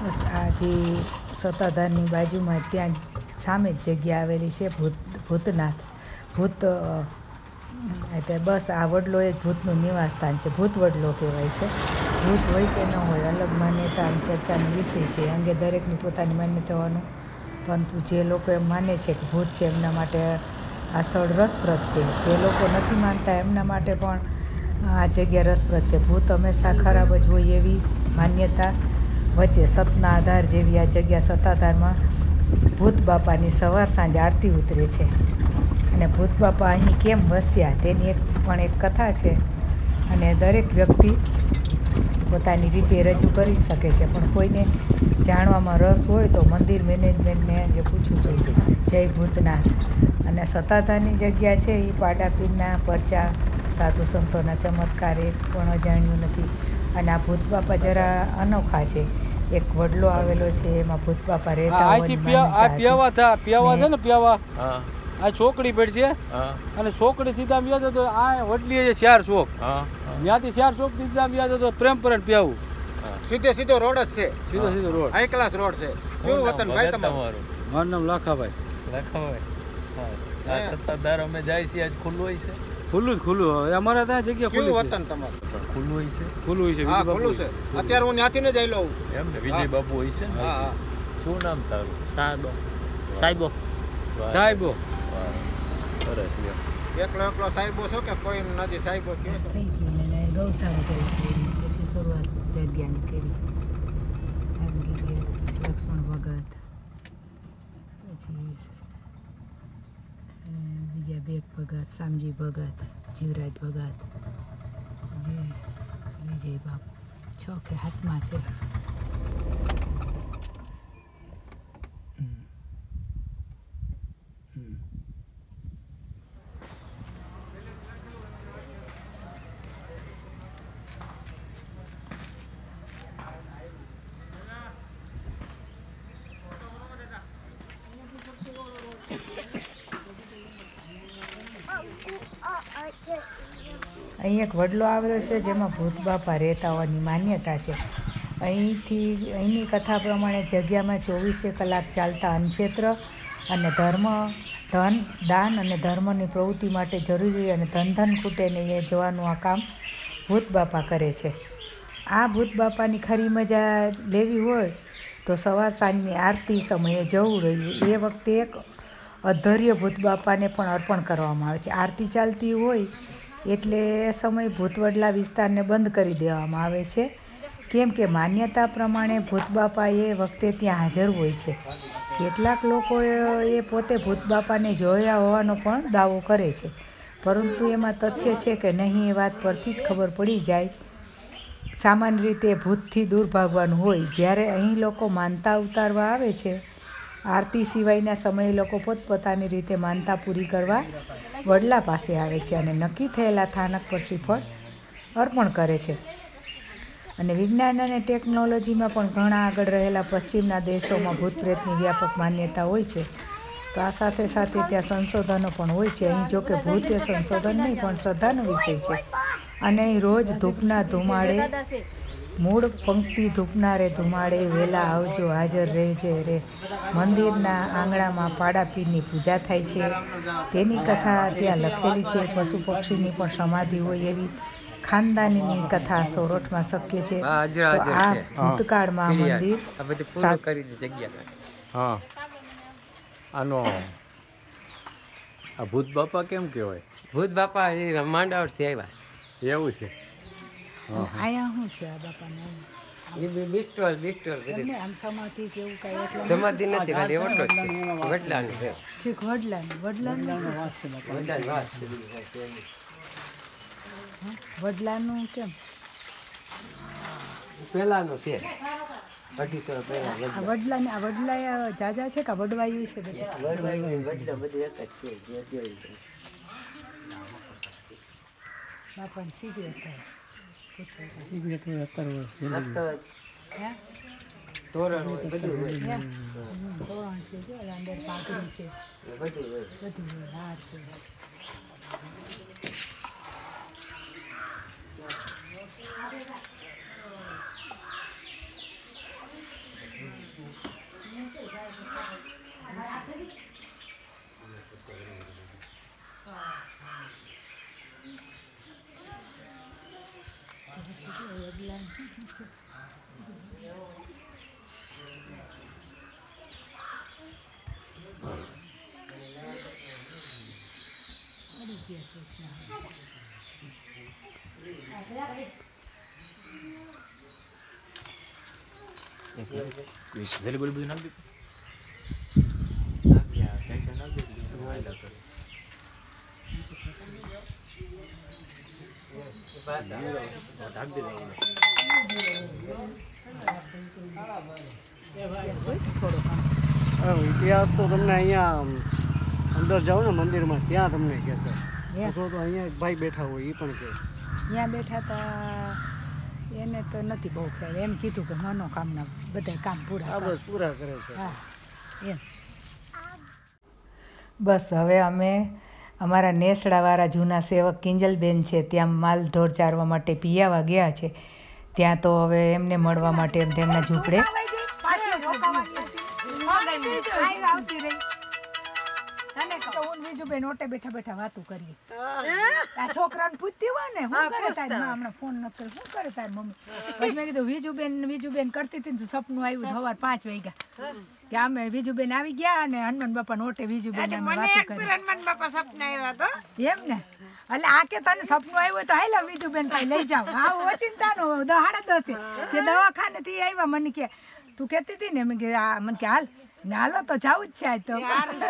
બસ આ જે સત્તાધારની બાજુમાં ત્યાં સામે જ જગ્યા આવેલી છે ભૂતનાથ ભૂત એટલે બસ આ વડલો એ ભૂતનું નિવાસસ્થાન છે. ભૂત વડલો કહેવાય છે. ભૂત હોય કે ન હોય અલગ માન્યતા ચર્ચાનો વિષય છે. અંગે દરેકની પોતાની માન્યતા હોવાનું, પરંતુ જે લોકો એમ માને છે કે ભૂત છે એમના માટે આ સ્થળ રસપ્રદ છે. જે લોકો નથી માનતા એમના માટે પણ આ જગ્યા રસપ્રદ છે. ભૂત હંમેશા ખરાબ જ હોય એવી માન્યતા વચ્ચે સતના આધાર જેવી આ જગ્યા સત્તાધારમાં ભૂત બાપાની સવાર સાંજ આરતી ઉતરે છે. અને ભૂત બાપા અહીં કેમ વસ્યા તેની એક કથા છે. અને દરેક વ્યક્તિ પોતાની રીતે રજૂ કરી શકે છે, પણ કોઈને જાણવામાં રસ હોય તો મંદિર મેનેજમેન્ટને અંગે પૂછવું જોઈએ. જય ભૂતનાથ. અને સત્તાધારની જગ્યા છે એ પાડાપીરના પરચા સાધુ સંતોના ચમત્કાર એક પણ અજાણ્યું નથી. અને આ ભૂત બાપા જરા અનોખા છે. એક વડલો આવેલો છે, એમાં ભૂત બાપા રહેતા હોય. આ છોકડી પેડ છે અને છોકડી સીધા યાદ હતો આ વડલી છે 4 ચોક ત્યાંથી 4 ચોક સીધા યાદ હતો પ્રેમપરણ પ્યાવું સીધો રોડ જ છે. સીધો રોડ હાઈ ક્લાસ રોડ છે. શું વતન ભાઈ તમારું? મારું નામ લાખાભાઈ. આ સત્તાધાર અમે જાય છે આજ ખુલ્લું હોય છે. ખુલ્લું હવે અમારા ત્યાં જગ્યા ખુલ્લી છે. વતન તમારું ખુલ્લું હોય છે. ખુલ્લું હોય છે. હા ખુલ્લું છે. અત્યારે હું ત્યાંથી જ આવેલો છું. એમ ને વિજય બાપુ હોય છે. હા. શું નામ તારું? સાહેબો સરસ. એકલો સાહેબો છો કે કોઈ નથી સાહેબો કયો છો? થઈ ગયું ને ગૌશાળા કરી પછી શરૂઆત જગ્યાની કરી. લક્ષ્મણ ભગત, પછી બીજા બેગ ભગત, શામજી ભગત, જીવરાજ ભગત, જે વિજય બાપુ 6 કે 7માં છે. અહીં એક વડલો આવેલો છે જેમાં ભૂત બાપા રહેતા હોવાની માન્યતા છે. અહીંની કથા પ્રમાણે જગ્યામાં 24 કલાક ચાલતા અન્નક્ષેત્ર અને ધન દાન અને ધર્મની પ્રવૃત્તિ માટે જરૂરી અને ધન ખૂટે નહીં એ જોવાનું આ કામ ભૂત બાપા કરે છે. આ ભૂત બાપાની ખરી મજા લેવી હોય તો સવાર સાંજની આરતી સમયે જવું રહ્યું. એ વખતે એક અધર્ય ભૂત બાપાને પણ અર્પણ કરવામાં આવે છે. આરતી ચાલતી હોય એટલે એ સમય ભૂતવડલા વિસ્તારને બંધ કરી દેવામાં આવે છે, કેમ કે માન્યતા પ્રમાણે ભૂત બાપા એ વખતે ત્યાં હાજર હોય છે. કેટલાક લોકો એ પોતે ભૂત બાપાને જોયા હોવાનો પણ દાવો કરે છે, પરંતુ એમાં તથ્ય છે કે નહીં એ વાત પરથી જ ખબર પડી જાય. સામાન્ય રીતે ભૂતથી દૂર ભાગવાનું હોય. જ્યારે અહીં લોકો માનતા ઉતારવા આવે છે, આરતી સિવાયના સમયે લોકો પોતપોતાની રીતે માનતા પૂરી કરવા વડલા પાસે આવે છે અને નક્કી થયેલા સ્થાનક પર શ્રીફળ અર્પણ કરે છે. અને વિજ્ઞાન અને ટેકનોલોજીમાં પણ ઘણા આગળ રહેલા પશ્ચિમના દેશોમાં ભૂત પ્રેતની વ્યાપક માન્યતા હોય છે. તો આ સાથે સાથે ત્યાં સંશોધનો પણ હોય છે. અહીં જોકે ભૂત એ સંશોધન નહીં પણ શ્રદ્ધાનો વિષય છે. અને અહીં રોજ ધૂપના ધુમાડે મૂળ પંક્તિ ધૂપનારે ધુમાડે વહેલા આવજો હાજર રહેજે રે. મંદિરના આંગણામાં પાડાપીરની પૂજા થાય છે. તેની કથા ત્યાં લખેલી છે. પશુ પક્ષીની પણ સમાધિ હોય એવી ખાનદાનીની કથા સોરઠમાં શક્ય છે. તો આ ભૂતકાળમાં મંદિર આનો આ ભૂત બાપા કેમ કહેવાય? ભૂત બાપા એ માંડાવરથી આવ્યા. એવું છે. આયા શું છે આ બાપાને? એ બિસ્ટોલ બધી આમ સમાધિ કે એવું કાંઈ એટલે સમાધિ નથી, ખાલી ઓટો છે. વડલાનું છે. ઠીક વડલાનું કેમ પહેલાનું છે 250 પહેલા. વડલા જાજા છે કે વડવાયું છે? વડલા બધી એક જ છે. બાપાને સીધી તોરણ હોય બધું હોય. તોરણ છે, અંદર પાઘડી છે, બધું હાર છે. ઇતિહાસ તો તમને અહીંયા અંદર જાઓ ને મંદિરમાં ત્યાં તમને કહેશે. તો અહીંયા એક ભાઈ બેઠા હોય એ પણ કહે. ત્યાં બેઠા હતા એને તો નથી બહુ ખ્યાલ. એમ કીધું કે મનોકામના બધા કામ પૂરા બસ પૂરા કરે છે. હા એમ. બસ હવે અમે અમારા નેસડાવાળા જૂના સેવક કિંજલબેન છે ત્યાં માલ ઢોર ચારવા માટે પિયાવા ગયા છે. ત્યાં તો હવે એમને મળવા માટે એમ તેમના ઝૂંપડે બીજું ઓટે બેઠા બેઠા વાતું કરીએ. આ છોકરાને પૂછતી હોય ને શું કરે તારી માં હમણાં ફોન ન કરે શું કરે તારી મમ્મી. પછી મેં કીધું વિજુબેન કરતી હતી ને સપનું આવ્યું સવાર 5 વાગ્યા કે અમે વિજુબેન આવી ગયા અને હનુમાન બાપા ઓટે વિજુબેન વાતું કરી. હનુમાન બાપા સપના આવ્યા તો એમ ને એટલે આ કે તને સપનું આવ્યું તો હાલ વિજુબેન પાસે લઈ જાવ. હા ઓચિંતાનો 10:30 કે દવાખાને થી આવ્યા. મને કે તું કહેતી હતી ને મેં કે મને કે હાલ ને હાલો તો જવું જ છે આજ તો.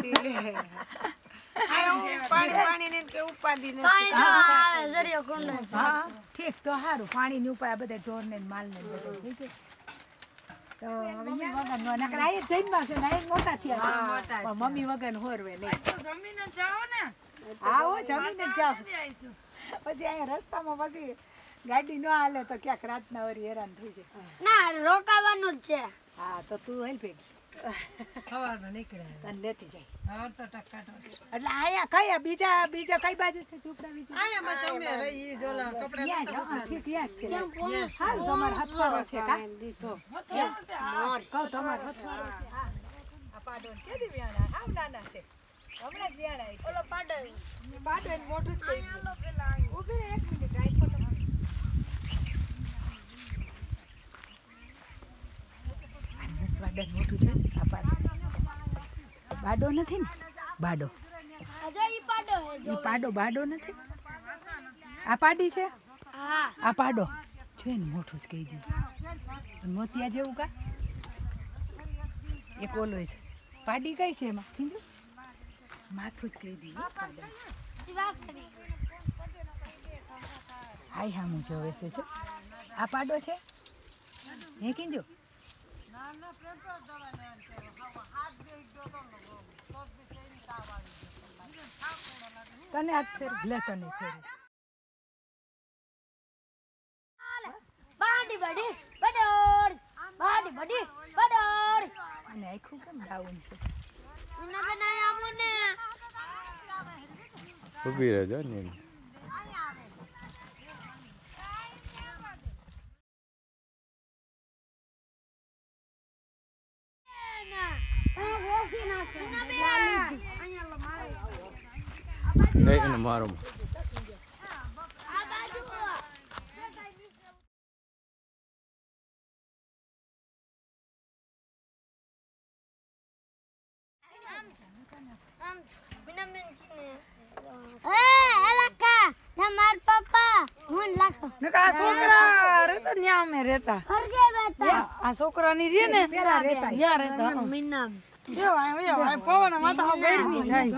ઠીક તો સારું પાણી ની ઉપાય બધા ઢોર ને માલ ને બધું ઠીક તો મોટા થયા પણ મમ્મી વગર હોરવે નહીં. હા જમીને જ જાવ. પછી અહીંયા રસ્તામાં પછી ગાડી ન હાલે તો ક્યાંક રાતના વરી હેરાન થઈ જાય. ના રોકાવાનું જ છે. હા તો તું હેલ ભેગી સવારમાં નીકળે તને લેતી જાય. એટલે અહીંયા કયા બીજા કઈ બાજુ છે ઝૂંપડા? બીજું ઠીક યાદ છે. હાલ તમારો હથવારો છે કા? કહું તમારો હથવારો છે. આ પાડો કેદી વ્યાણા? હાવ નાના છે હમણાં જ વ્યાણા છે. ઓલો પાડો એને મોટું જ કહી દીધું. ઊભી રહે 1 મિનિટ આઈ ફોટો. પાડો મોટું છે. આ પાડો બાડો નથી ને? બાડો બાડો નથી. આ પાડી છે. આ પાડો છે ને મોટું જ કહી દીધું. મોતિયા જેવું કા એક ઓલો છે. પાડી કઈ છે એમાં કીધું માથું જ કહી દીધું. હાય હા હું જોવે છે. આ પાડો છે હે કીધું. તને હાથ ફેર લે તને ફેર બાડી બડી બડોર બાડી બડી બડોર અને આખું કેમ ડાઉન છે? ના બનાયા મને ઊભી રહેજો ને. એને મારો આ છોકરાની છે ને પેલા રહેતા ત્યાં રહેતા પવન માથા ગરમી થાય.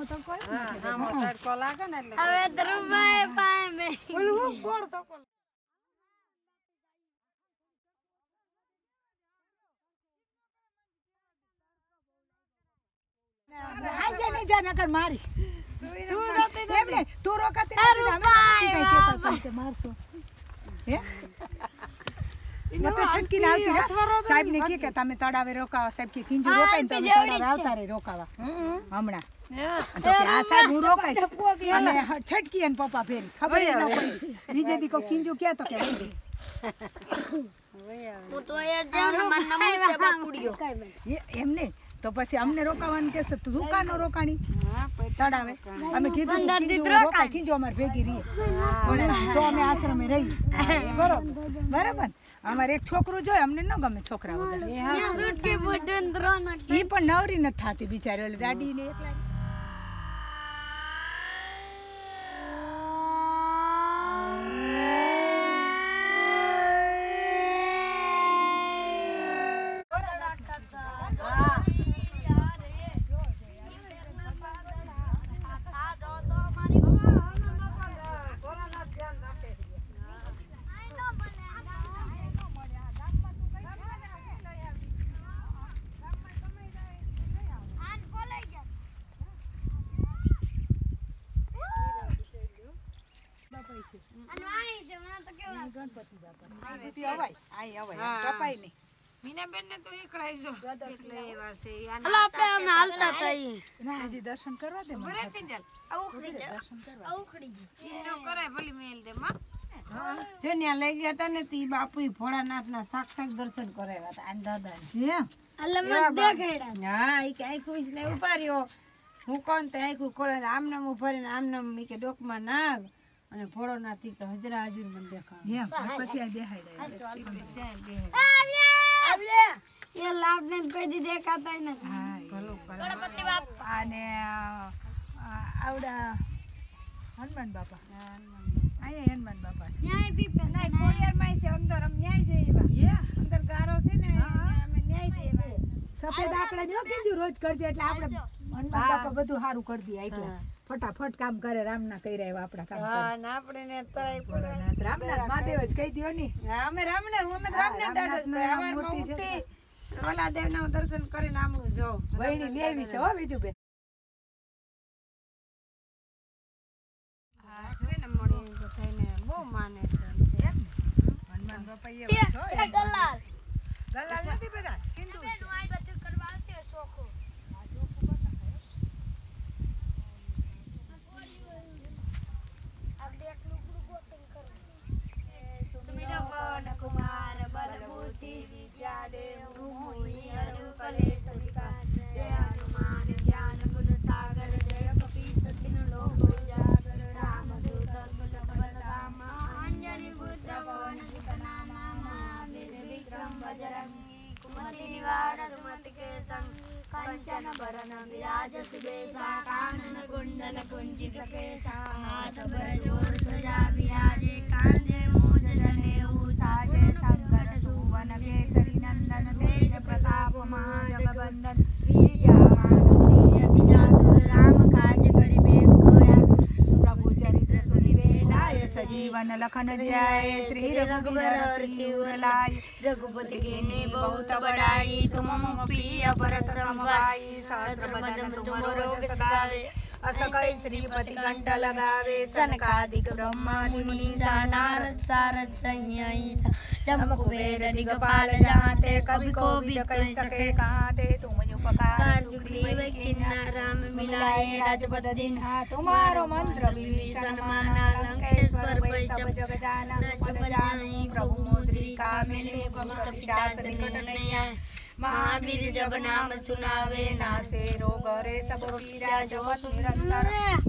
હવે ધ્રુવભાઈ પામે ઓલું કોણ તો આજે નહીં જા નકર મારી. તું રોકાતી મારશો હે છટકી આવતી સાહેબ ને કે તમે તળાવે રોકાવા. સાહેબ કે કિંજુ રોકાય ને તમે તળાવે આવતા રે રોકાવા હમણાં. તો કે આ સાહેબ હું રોકાઈશ અને છટકી અને પપ્પા ફેરી ખબર ન પડી. બીજે દી કો કિંજુ કે તો કે વઈ દે હું તો અહીંયા જાઉં ને મારા નમૂને બાકુડીઓ એમ નહીં તો પછી અમને રોકાવાનું કહેશે તું દુકાનો રોકાણી. તળાવે અમે કીધું ખીંજો અમારે ભેગી રહીએ તો અમે આશ્રમે રહીએ બરોબર અમારે એક છોકરું જોઈએ અમને ન ગમે છોકરા વગર એ પણ નવરી નથી થતી બિચારી ઓલી દાડીને એકલા દર્શન કરવા દે લઈ ગયા હતા ને તી બાપુ ભોળાનાથ ના સાક્ષાત દર્શન કરાવ્યા હતા આ દાદા હા એ કઈ ખુશ ને ઉભા રહ્યો હું કોણ તો આખું ખોલે આમનામ ઉભા રહીને આમનામ કે ડોકમાં નાગ અને ભોળોનાથ કે હજરા હાજર મને દેખાય પછી આ ये लाभ ने कोई दी देखा था ना ગણપતિ બાપા અને આવડા હનુમાન બાપા અહીંયા હનુમાન બાપા न्याय भी पे ના કોળિયાર માં છે અંદર અમ ન્યાય જેવા અંદર ગારો છે ને અમે ન્યાય જેવા સફેદ આકડા જો કીધું રોજ કરજો એટલે આપણે હનુમાન બાપા બધું સારું કરી દે આટલા ફટાફટ કામ કરે રામના કઈ રહ્યા આપડા કામ હા ના આપણે ને તરાઈ પડે રામનાથ મહાદેવ જ કહી દયો ની અમે રામનાથ દાદા મૂર્તિ છે ઓલા દેવ ના દર્શન કરીને આમળું જો વહીની લેવી છે હો બીજું બે હા છે ને મળી તો થઈને બહુ માને છે હનુમાન બાપા એવા છો गलाल ગલાલ નથી બધા સિંધુ છે नुआई बच्चे करवाते हैं सोको अब देख लो ग्रुप वोटिंग करो तुम्हें वन कुमार बल बुद्धि विद्या देव भूमि अनुकले सविता जय हनुमान ज्ञान गुण सागर जय कपीस तिनु लोक उजागर राम दूत बलराम अंजनी बुद्ध पवन सुत नामा वीर विक्रम बजरंगी कुमति निवार सुमति के संग कंचन बरन विराज सुबेसा कानन कुंडल कुंचित केसा हाथ बर जोर ध्वजा विराजे कांधे मूज जनेऊ साजे संकट सुवन केसरी नंदन तेज प्रताप महाजगवंदन विद्यावान गुणी अति चातुर राम काज करिबे कोया प्रभु चरित्र सुनिबे लाय सजीवन लखन जियाए श्री रघुवीर सिर लाय रघुपति कीन्ही बहुत बड़ाई तुम प्रिय भरत समभाई सहस्र बदन तुम रोग सगावे अस कई श्रीपति कंठ लगावे सनकादिक ब्रह्मादि मुनीसा नारद सारद सहियाईसा जम कुबेर दिगपाल जहाते कभी को भी कह सके कहाते तुम उपकार सुग्रीव किन्ना राम मिलाए राजपद दीन्हा तुम्हारो मंत्र विभीषण माना लंकेश्वर भय सब जग जाना पद जानी प्रभु मुद्रिका मिले भक्त पिशाच निकट नहीं आए महावीर जब नाम सुनावे नासे रोग रे सब पीरा जो निरंतर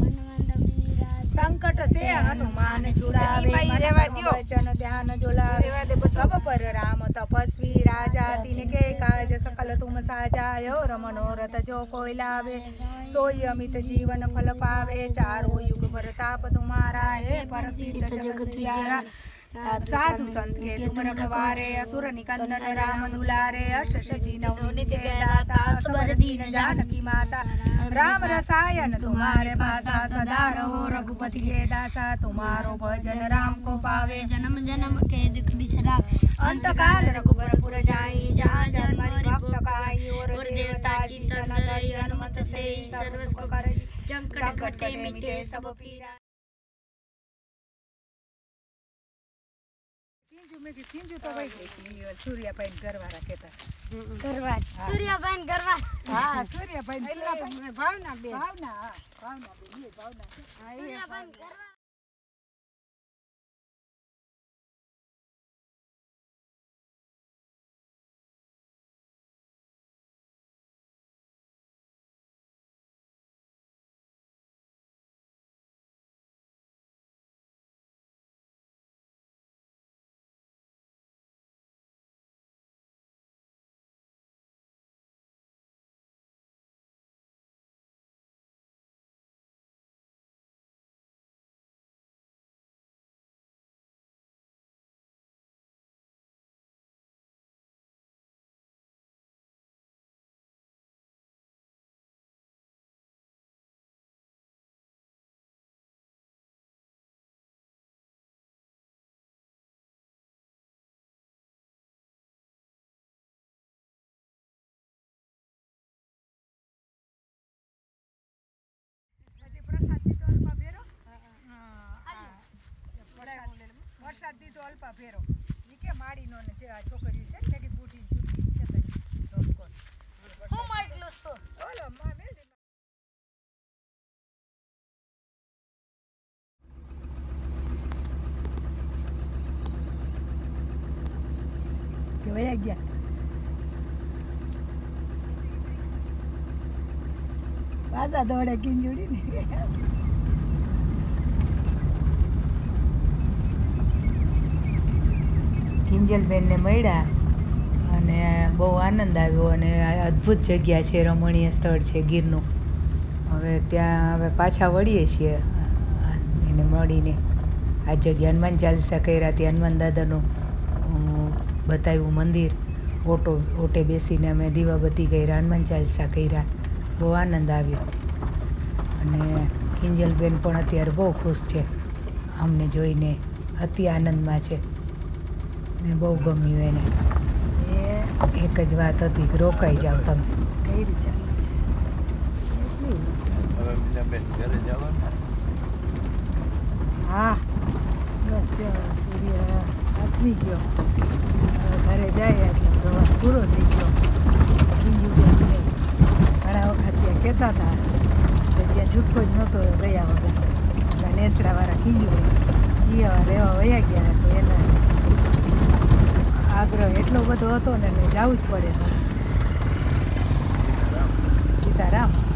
संकट से हनुमान छुड़ावे वचन ध्यान जुलावे सब पर राम तपस्वी राजा तिनके काज सकल तुम साजायो मनोरथ जो कोई लावे सोई अमित जीवन फल पावे चारों युग प्रताप तुम्हारा है प्रसिद्ध जगत जियारा साधु संत के तुम रखवारे असुर निकंदन राम दुलारे अष्ट सिद्धि नवनीत के दाता असबर दीन जानकी माता राम रसायन तुम्हारे पासा सदा रहो रघुपति के दासा तुम्हारो भजन राम को पावे जन्म जन्म के दुख बिसरा अंत काल रघुबर जाई जहाँ जन्म भक्त काई और देवता चिंतन धरि हनुमत से सर्व सुख करई संकट कटे मिटे सब पीरा किंजू तो भाई सूर्याबाई गरवारा कहता गरवार सूर्याबाई गरवार हां सूर्याबाई भावना बे भावना सूर्याबाई गरवार પ્રસાદ દીધો અલ્પા ફેરો વરસાદ દીધો અલ્પા ફેરો ઈ કે માડીનો ને જે આ છોકરીઓ છે ને કે બુઢી છૂટી છે તો ઓલો માં મેલ કે વયા ગયા પાછા દોડે કિંજુડી ને કિંજલબેનને મળ્યા અને બહુ આનંદ આવ્યો અને અદ્ભુત જગ્યા છે, રમણીય સ્થળ છે ગીરનું. હવે ત્યાં હવે પાછા વળીએ છીએ એને મળીને. આ જગ્યા હનુમાન ચાલીસા કર્યા, ત્યાં હનુમાન દાદાનું બતાવ્યું મંદિર. ઓટે બેસીને અમે દીવાબત્તી કર્યા, હનુમાન ચાલીસા કર્યા, બહુ આનંદ આવ્યો. અને કિંજલબેન પણ અત્યારે બહુ ખુશ છે, અમને જોઈને અતિ આનંદમાં છે ને બહુ ગમ્યું એને. એ એક જ વાત હતી કે રોકાઈ જાઓ તમે. કઈ રીતે હા બસ સૂર્ય આથમી ગયો, ઘરે જાય એટલે પ્રવાસ પૂરો થઈ ગયો. કિંજુબેન ઘણા વખત ત્યાં કહેતા હતા કે ત્યાં છૂટકો જ નહોતો ગયા વગર. એટલે નેસડાવાળા કિંજુબેન એ રહેવા વયા ગયા તો એના આગ્રહ એટલો બધો હતો ને જવું જ પડે. સીતારામ.